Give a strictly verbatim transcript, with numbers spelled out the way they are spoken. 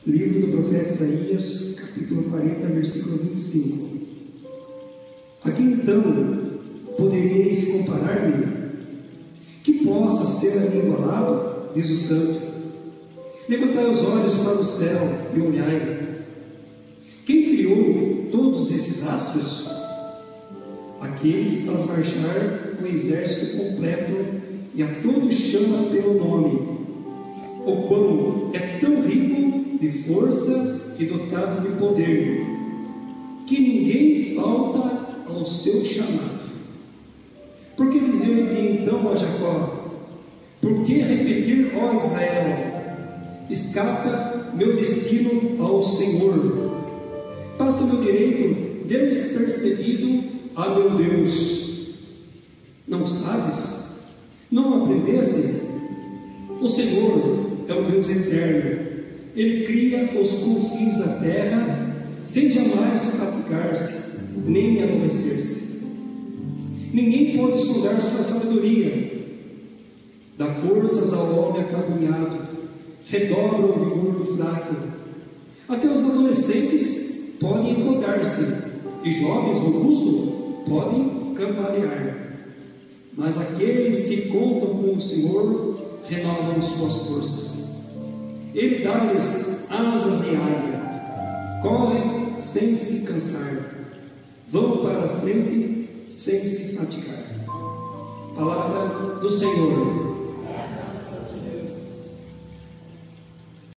Livro do profeta Isaías, capítulo quarenta, versículo vinte e cinco. A quem então podereis comparar-me? Que possa ser a mim igualado? Diz o Santo. Levantai os olhos para o céu e olhai. Quem criou todos esses astros? Aquele que faz marchar o exército completo e a todos chama pelo nome. O quão é tão rico de força e dotado de poder, que ninguém falta ao seu chamado. Por que dizer-lhe então a Jacó? Por que repetir, ó Israel? Escapa meu destino ao Senhor. Passa meu direito despercebido a meu Deus. Não sabes? Não aprendeste? O Senhor é o Deus eterno. Ele cria os confins da terra, sem jamais fatigar-se, nem aborrecer-se. Ninguém pode sondar sua sabedoria. Dá forças ao homem acalunhado, redobra o vigor do fraco. Até os adolescentes podem esgotar-se, e jovens robustos podem cambalear. Mas aqueles que contam com o Senhor renovam suas forças. Ele dá-lhes asas de águia, correm sem se cansar, vão para a frente sem se fatigar. Palavra do Senhor.